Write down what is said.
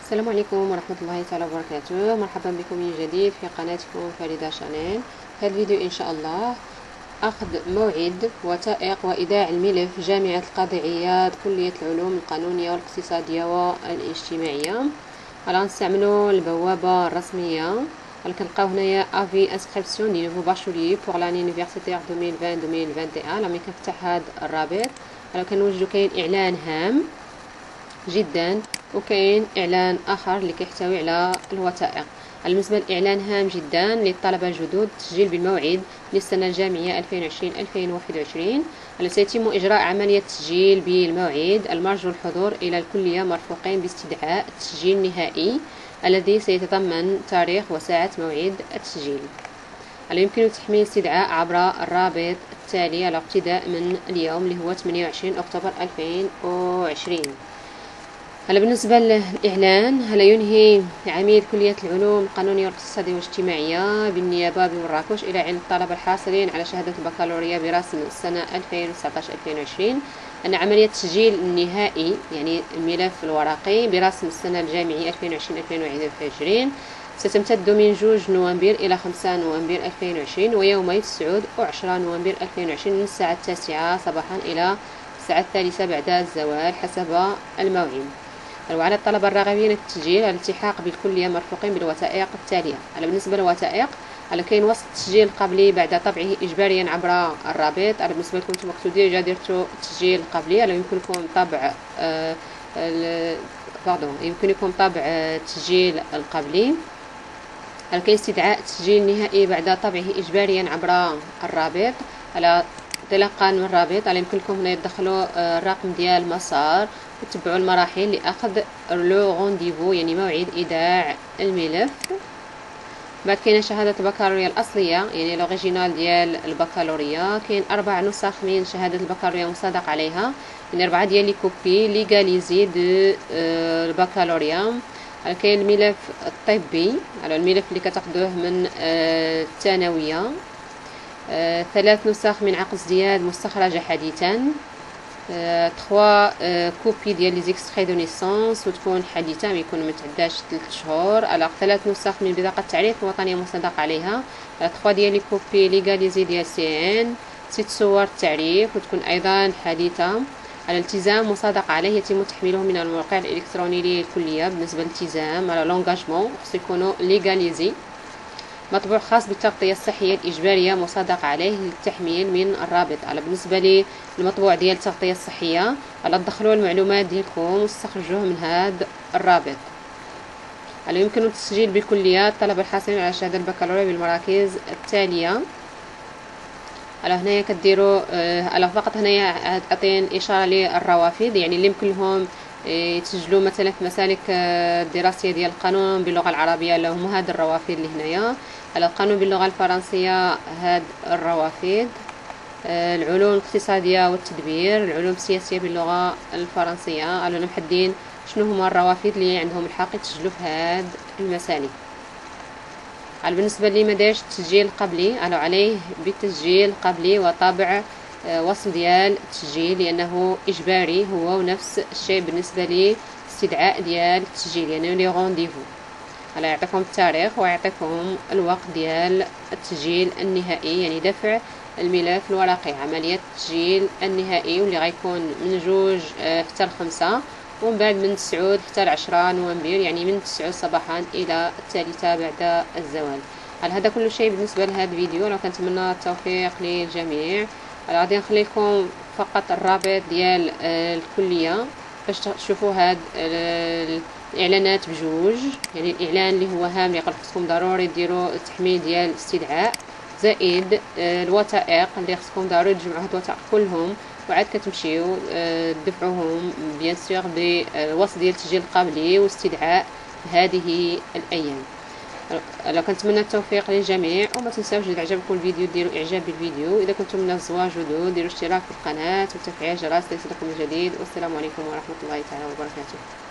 السلام عليكم ورحمة الله تعالى وبركاته. مرحبا بكم من جديد في قناتكم فريدة شانيل. في هذا الفيديو إن شاء الله أخذ موعد وثائق وإيداع الملف جامعة القاضي عياض كلية العلوم القانونية والاقتصادية والاجتماعية. غنستعملو البوابة الرسمية. كنلقاو هنايا افي انسكريبسيون دي نوفو باشوليي بوغ لاني يونيفرسيتير 2020-2021. راه ملي كنفتح هاد الرابط كنوجدو كاين إعلان هام جدا وكاين اعلان اخر اللي كيحتوي على الوثائق. بالنسبه للاعلان هام جدا للطلبه الجدد التسجيل بالموعد للسنه الجامعيه 2020-2021. سيتم اجراء عمليه تسجيل بالموعد. المرجو الحضور الى الكليه مرفوقين باستدعاء التسجيل النهائي الذي سيتضمن تاريخ وساعه موعد التسجيل. يمكن تحميل استدعاء عبر الرابط التالي على ابتداء من اليوم اللي هو 28 اكتوبر 2020. بالنسبة للإعلان ينهي عميد كلية العلوم القانونية والاقتصادية والاجتماعية بالنيابة بمراكش إلى علم الطلبة الحاصلين على شهادة البكالوريا برسم السنة 2019-2020 أن عملية التسجيل النهائي يعني الملف الورقي برسم السنة الجامعية 2020-2021 ستمتد من 2 نوفمبر إلى 5 نوفمبر 2020 ويومي 9 و10 نوفمبر 2020 من الساعة 9 صباحا إلى الساعة 3 بعد الزوال حسب الموعد. وعلى الطلبة الراغبين في التسجيل الالتحاق بالكلية مرفوقين بالوثائق التالية. بالنسبة للوثائق كاين وصف التسجيل القبلي بعد طبعه إجباريا عبر الرابط. بالنسبة لكم نتوما كنتو ديجا درتو التسجيل القبلي يمكنكم طبع يمكنكم طبع التسجيل القبلي. كاين استدعاء التسجيل النهائي بعد طبعه إجباريا عبر الرابط. انطلاقا من الرابط يمكنكم هنا تدخلوا الرقم ديال المسار وتتبعوا المراحل لأخذ لو رونديفو يعني موعد إيداع الملف. بعد كاينه شهادة البكالوريا الأصلية يعني لوريجينال ديال البكالوريا. كاين 4 نسخ من شهادة البكالوريا مصادق عليها يعني 4 ديال لي كوبي ليغاليزي دو البكالوريا. كاين الملف الطبي الملف اللي كتاخذوه من الثانوية. 3 نسخ من عقد ازدياد مستخرجة حديثا. 3 كوبي ديال لي زيكستري دو نيسونس وتكون حديثه ما يكون متعداش 3 شهور. 3 نسخ من بطاقه التعريف الوطنيه مصدق عليها. 3 ديال لي كوبي ليغاليزي ديال سي ان. 6 صور التعريف وتكون ايضا حديثه. الالتزام مصادق عليه يتم تحميله من الموقع الالكتروني للكليه. بالنسبه للالتزام على لونغاجمون خصو يكونوا ليغاليزي. مطبوع خاص بالتغطية الصحية الإجبارية مصادق عليه للتحميل من الرابط. بالنسبة للمطبوع ديال التغطية الصحية تدخلوا المعلومات ديالكم واستخرجوه من هذا الرابط. يمكن التسجيل بالكليات الطلبة الحاصلين على شهادة البكالوريا بالمراكز التالية. هنايا كديروا فقط هنايا عطين إشارة للروافد يعني اللي يمكن لهم يتسجلوا مثلا في مسالك الدراسيه ديال القانون باللغه العربيه لهم هاد الروافد اللي هنايا. القانون باللغه الفرنسيه هاد الروافد. العلوم الاقتصاديه والتدبير العلوم السياسيه باللغه الفرنسيه. محددين شنو هما الروافد اللي عندهم الحق يتسجلوا في هاد المسالك. بالنسبه لي ما دارش التسجيل القبلي عليه بالتسجيل القبلي وطبع وصل ديال التسجيل لانه اجباري هو ونفس الشيء بالنسبه لي استدعاء ديال التسجيل يعني لي رونديفو. يعطيكم التاريخ ويعطيكم الوقت ديال التسجيل النهائي يعني دفع الملف الورقي عمليه التسجيل النهائي واللي غيكون من 2 حتى 5 ومن بعد من 9 حتى 10 نوفمبر يعني من 9 صباحا الى 3 بعد الزوال. هذا كل شيء بالنسبه لهذا الفيديو. لو كنتمنى التوفيق للجميع. غادي نخلي لكم فقط الرابط ديال الكليه باش تشوفوا هاد الاعلانات بجوج يعني الاعلان اللي هو هام اللي خصكم ضروري ديروا التحميل ديال الاستدعاء زائد الوثائق اللي خصكم ضروري تجمعوا هاد الوثائق كلهم وعاد كتمشيو دفعوهم بيان سور بالوصف ديال التسجيل القبلي واستدعاء هذه الايام. كنتمنى التوفيق للجميع وما تنساوش اذا عجبكم الفيديو ديروا اعجاب بالفيديو. اذا كنتم من الزواج جدد ديروا اشتراك في القناه وتفعيل الجرس ليصلكم الجديد. والسلام عليكم ورحمه الله تعالى وبركاته.